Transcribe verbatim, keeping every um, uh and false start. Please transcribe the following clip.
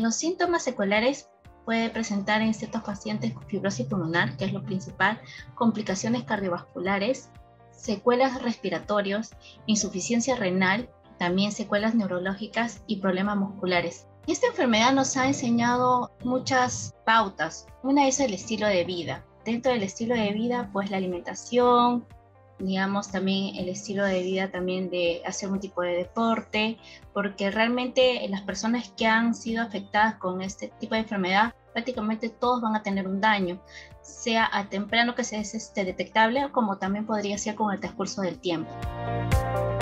En los síntomas seculares puede presentar en ciertos pacientes fibrosis pulmonar, que es lo principal, complicaciones cardiovasculares, secuelas respiratorios, insuficiencia renal, también secuelas neurológicas y problemas musculares. Esta enfermedad nos ha enseñado muchas pautas. Una es el estilo de vida. Dentro del estilo de vida, pues la alimentación, digamos también el estilo de vida también de hacer un tipo de deporte, porque realmente las personas que han sido afectadas con este tipo de enfermedad, prácticamente todos van a tener un daño, sea a temprano que sea este, detectable, como también podría ser con el transcurso del tiempo.